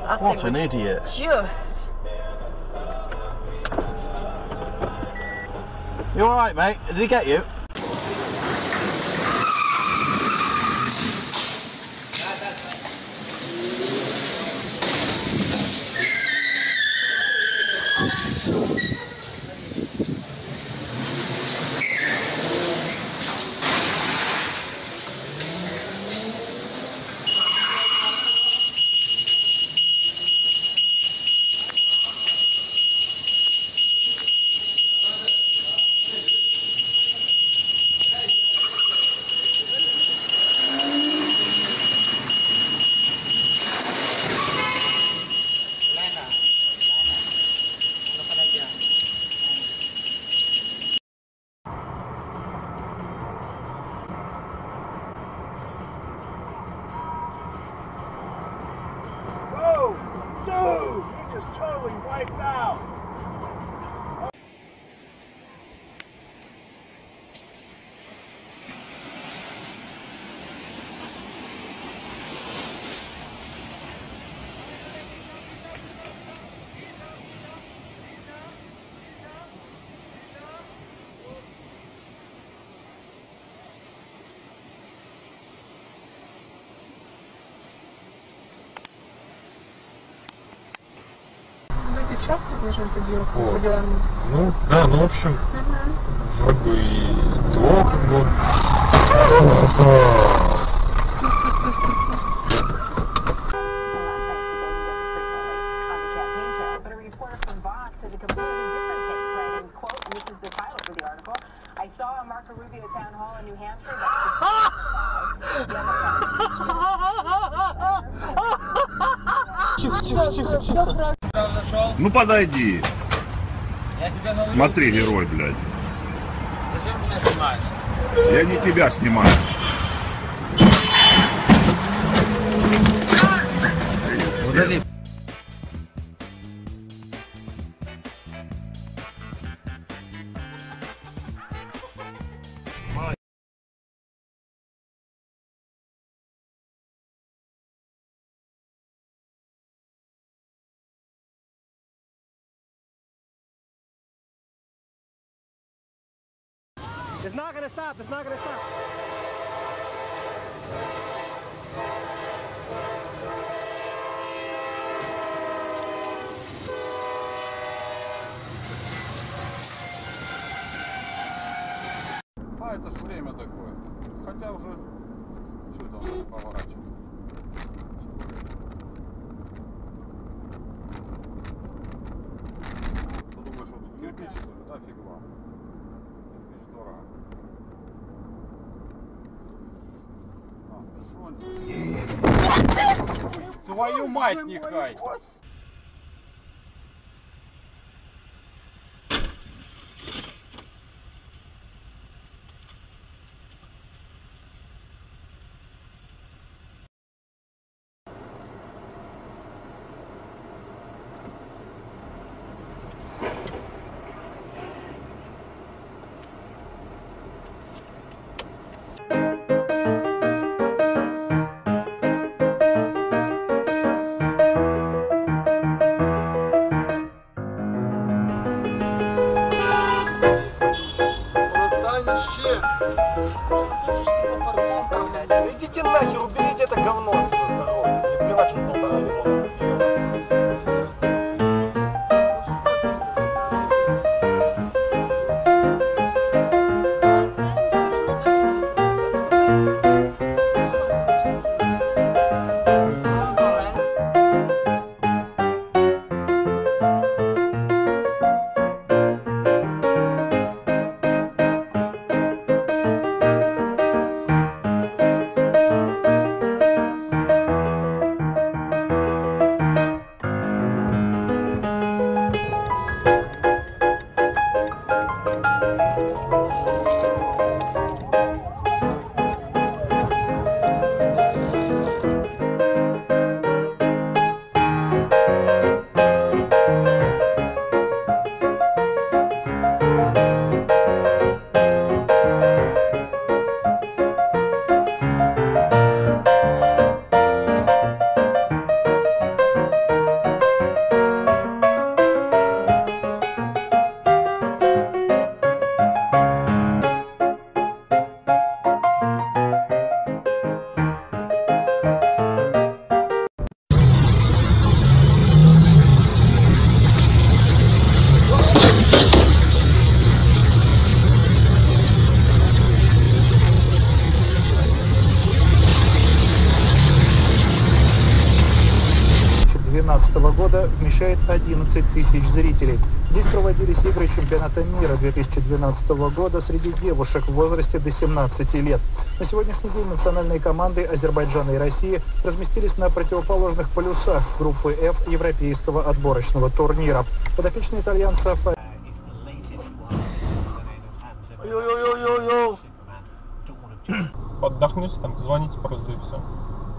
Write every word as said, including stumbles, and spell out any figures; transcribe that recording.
That What thing an was idiot. Just. You alright, mate? Did he get you? Oh, dude, he just totally wiped out. Часто бежишь по делу, по делам? Ну, да, ну, в общем, угу. Вроде и двух, ну... I saw a Marco Rubio town hall in New Hampshire. Тихо, тихо, тихо, тихо. Ну подойди. Смотри, герой, блядь. Зачем меня снимаешь? Я не тебя снимаю. Удали. It's not gonna stop, it's not gonna stop. А, это ж время такое. Хотя уже... Что это он поворачивает? Ты думаешь, что тут кирпич, что ли? Да, фиг вам. Кирпич дорого. А, шо он? Твою мать, нехай! Идите нахер, уберите это говно отсюда с дороги. Не плевать, что полтора миллиона купил. двенадцатого года вмещает одиннадцать тысяч зрителей. Здесь проводились игры чемпионата мира две тысячи двенадцатого года среди девушек в возрасте до семнадцати лет. На сегодняшний день национальные команды Азербайджана и России разместились на противоположных полюсах группы F европейского отборочного турнира. Подопечные итальянцев Отдохнете там, звоните просто и все.